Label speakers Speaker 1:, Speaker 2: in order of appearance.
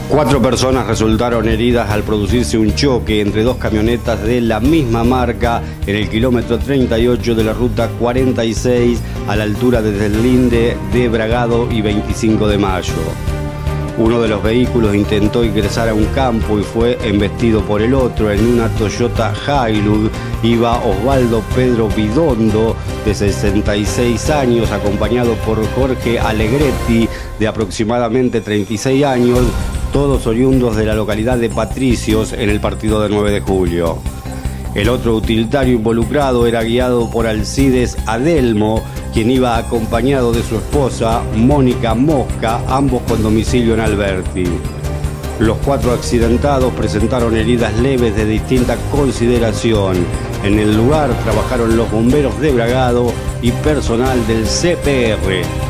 Speaker 1: 4 personas resultaron heridas al producirse un choque entre 2 camionetas de la misma marca en el kilómetro 38 de la ruta 46 a la altura de Deslinde de Bragado y 25 de Mayo. Uno de los vehículos intentó ingresar a un campo y fue embestido por el otro. En una Toyota Hilux iba Osvaldo Pedro Vidondo, de 66 años, acompañado por Jorge Alegretti, de aproximadamente 36 años, todos oriundos de la localidad de Patricios, en el partido de 9 de julio. El otro utilitario involucrado era guiado por Alcides Adelmo, quien iba acompañado de su esposa, Mónica Mosca, ambos con domicilio en Alberti. Los 4 accidentados presentaron heridas leves de distinta consideración. En el lugar trabajaron los bomberos de Bragado y personal del CPR.